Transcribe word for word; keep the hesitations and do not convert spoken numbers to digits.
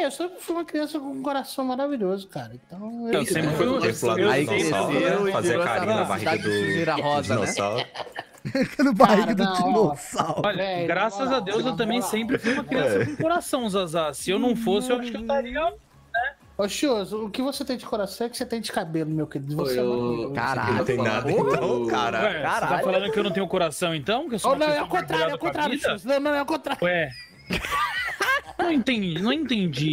É, eu sempre fui uma criança com um coração maravilhoso, cara. Então Eu sempre fui um Templo Aí dinossauro, cresceu né? e Fazer virou carinho essa na barriga cidade do, de sujeira do rosa, né? dinossauro. No barriga Cara, do não, ó. dinossauro. Olha, Velho, graças na moral, a Deus eu na também moral. sempre fui uma criança É. com coração, Zazá. Se eu não fosse, eu acho que eu estaria... Ô, Chioso, o que você tem de coração é que você tem de cabelo, meu querido. Você é Oi, maravilhoso. ô, Caralho. Não tem nada, então, cara. Ué, você tá Caralho. falando que eu não tenho coração, então? Que eu sou Oh, uma não, é pessoa o contrário, é o mergulhada com a contrário, vida? Chioso. Não, não, é o contrário. Ué... Não entendi, não entendi.